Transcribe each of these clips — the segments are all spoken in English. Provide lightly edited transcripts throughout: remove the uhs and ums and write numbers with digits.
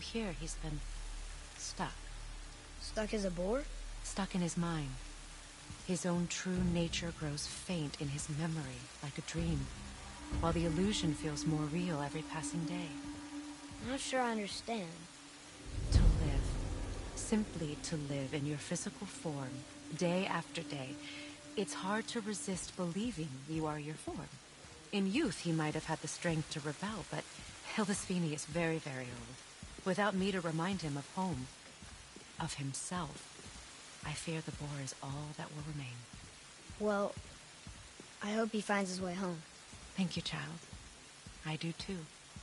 here, he's been stuck. Stuck as a boar? Stuck in his mind. His own true nature grows faint in his memory, like a dream, while the illusion feels more real every passing day. I'm not sure I understand. To live. Simply to live in your physical form, day after day. It's hard to resist believing you are your form. In youth, he might have had the strength to rebel, but Hildesvini is very, very old. Without me to remind him of home, of himself, I fear the boar is all that will remain. Well, I hope he finds his way home. Thank you, child. I do too.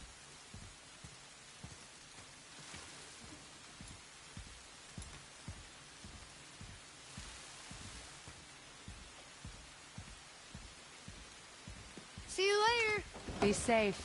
See you later! Be safe.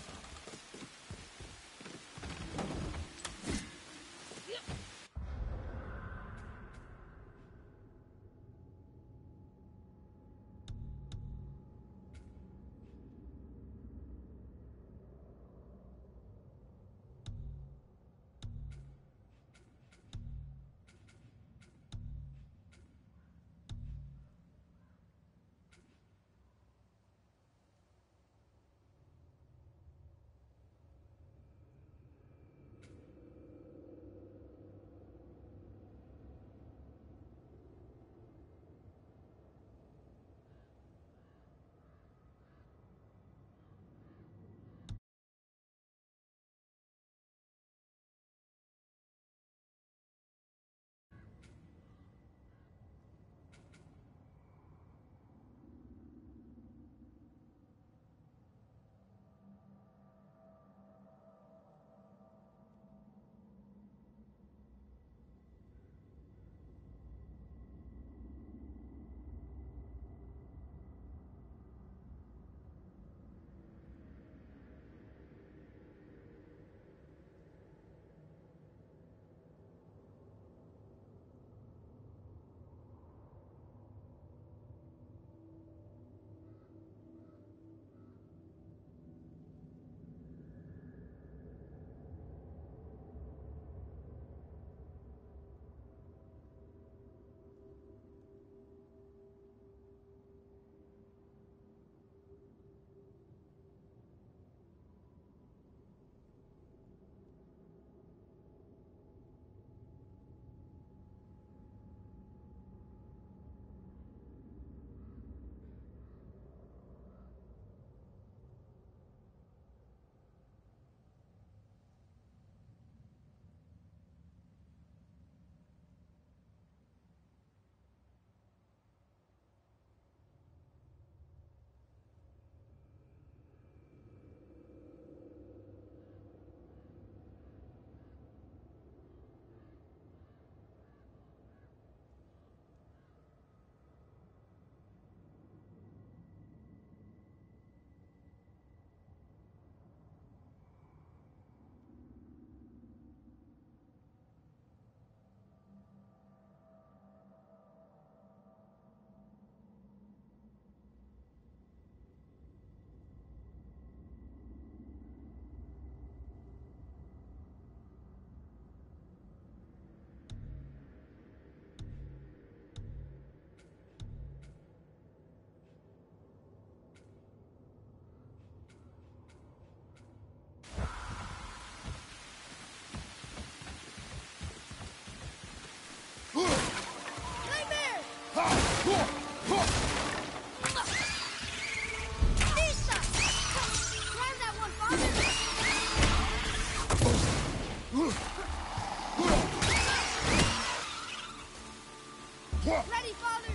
Ready, Father!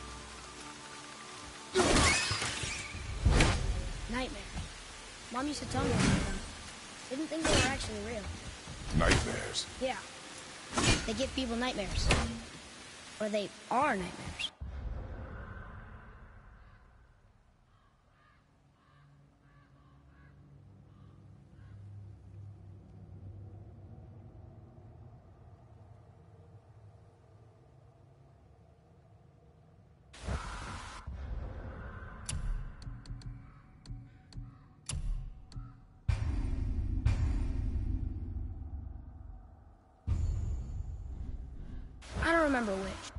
Nightmare. Mom used to tell me about them. Didn't think they were actually real. Nightmares? Yeah. They give people nightmares. Or they are nightmares. remember which.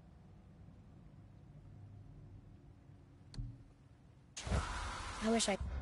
I wish I...